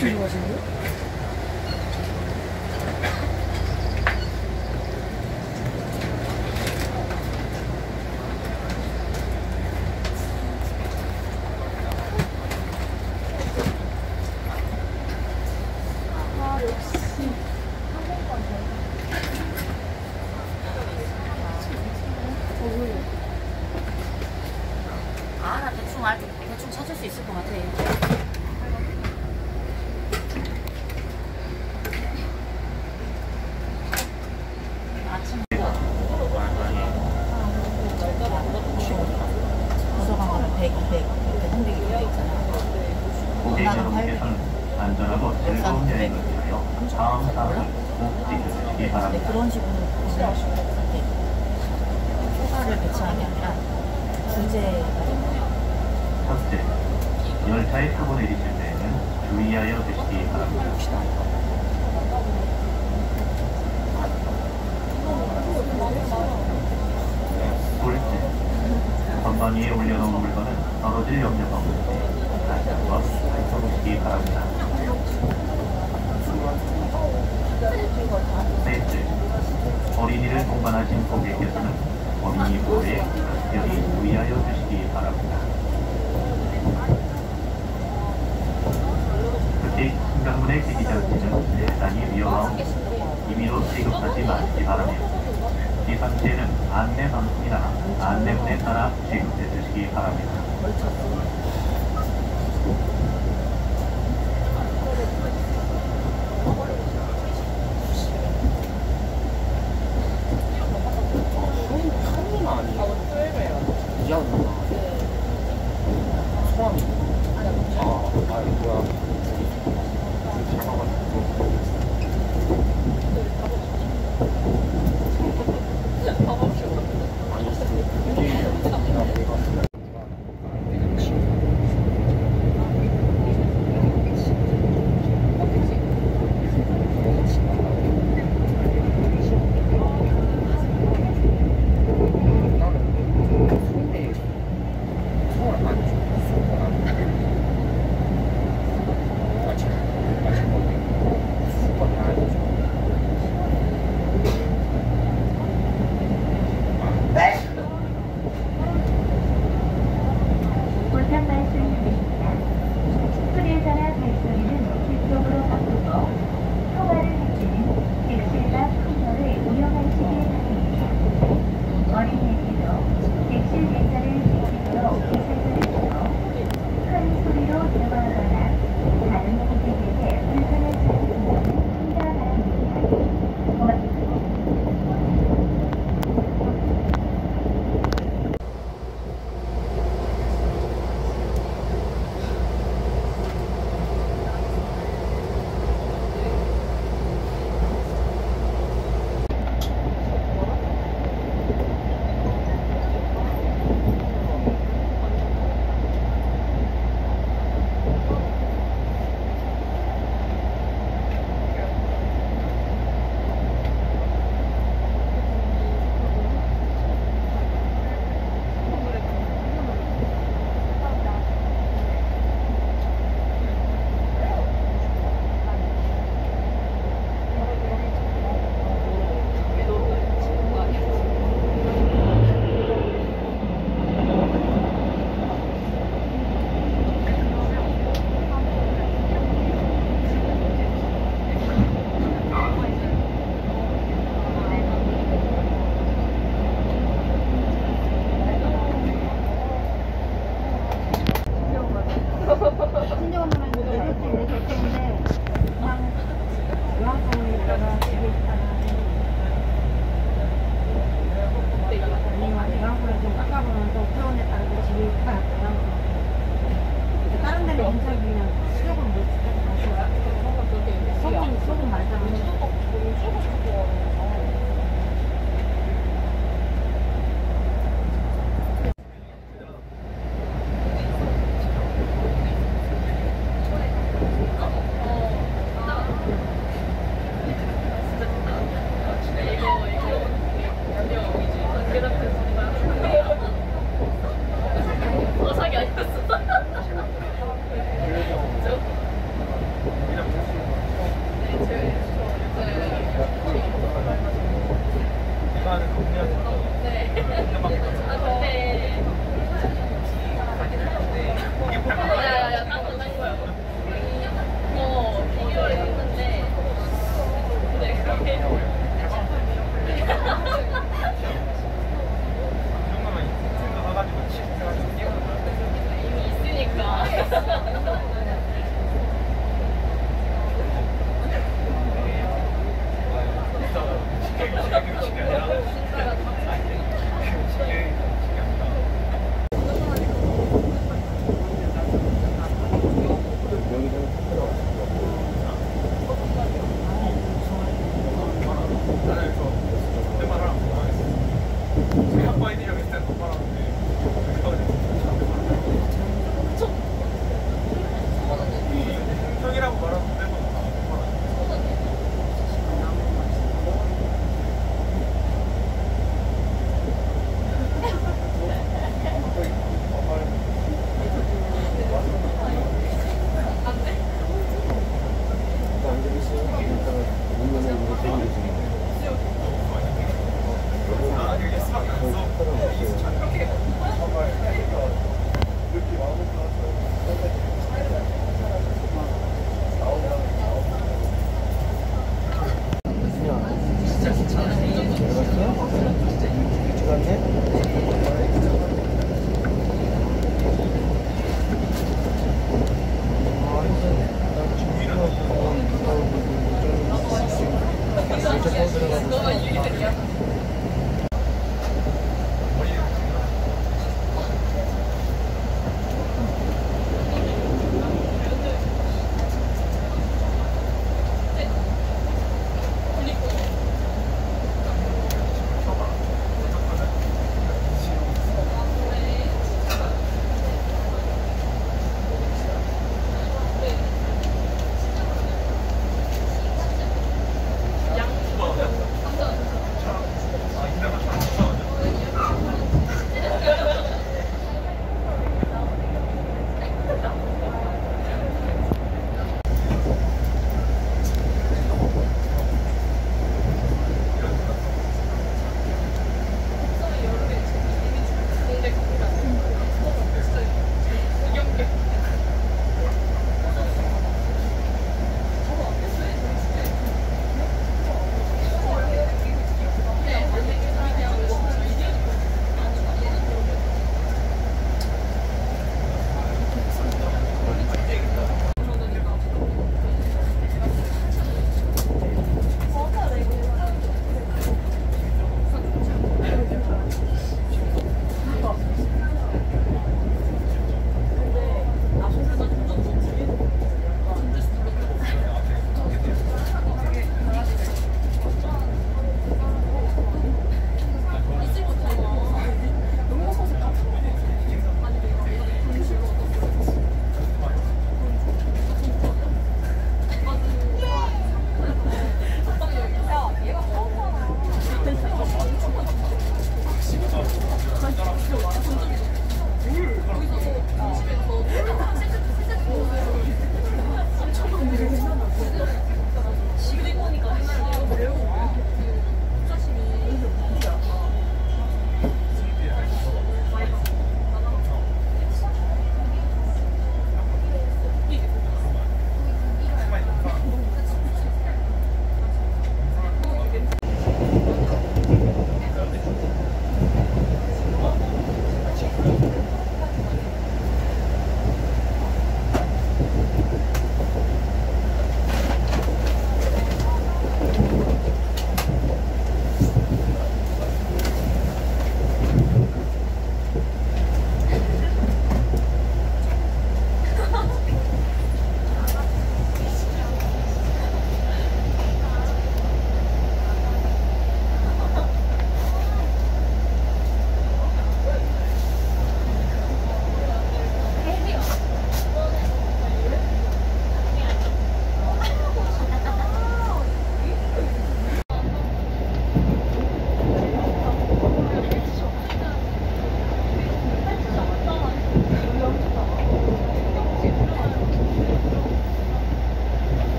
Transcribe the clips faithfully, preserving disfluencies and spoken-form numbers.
그렇게 좋아하시는데? 아, 나 대충 알, 대충 찾을 수 있을 것 같아. 아침 도서관 가면 백, 이백, 홍대기 백 있잖아. 엄마는 팔백. 안전하고 즐거운 여행을 위하여 다음 사항을 꼭 지켜주시기 바랍니다. 그런 식으로 휴가를 배치하는 게 아니라 주제가 되는 첫째, 열차에 타고 내리실 때에는 주의하여 주시기 바랍니다. 둘째, 건반 위에 올려놓은 물건은 떨어질 염려가 없으니 다시 한번 살펴보시기 바랍니다. 셋째, 어린이를 동반하신 고객께서는 어린이 보호에 특별히 주의하여 주시기 바랍니다. 특히 승강문의 기기장치는 대단히 위험하고 임의로 취급하지 마시기 바랍니다. 비상시에는 안내 방송이나 안내문에 따라 취급해 주시기 바랍니다.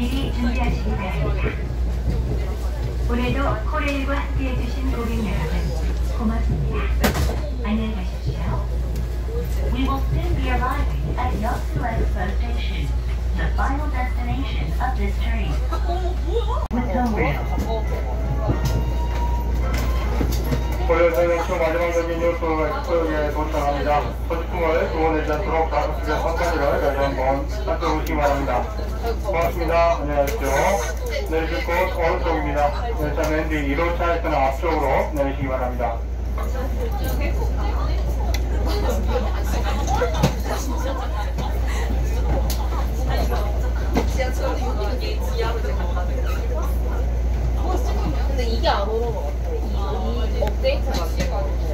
미리 준비하시기 바랍니다. 오늘도 코레일과 함께해주신 고객 여러분 고맙습니다. 안녕히 가십시오. We will soon be arriving at Yosu Expo Station, the final destination of this train. With the rail. 고려선은 주 마지막적인 뉴스 엑스포에 도착합니다. 소지품을 동원되지 않도록 가급적인 선까지를 다시 한번 살펴보시기 바랍니다. 고맙습니다. 안녕하십시오. 내리실 곳 오른쪽입니다. 열차 맨 뒤 일 호차에서는 앞쪽으로 내리시기 바랍니다. 근데 이게 안 오는 것 같아. 이, 이 업데이트가 안 돼가지고.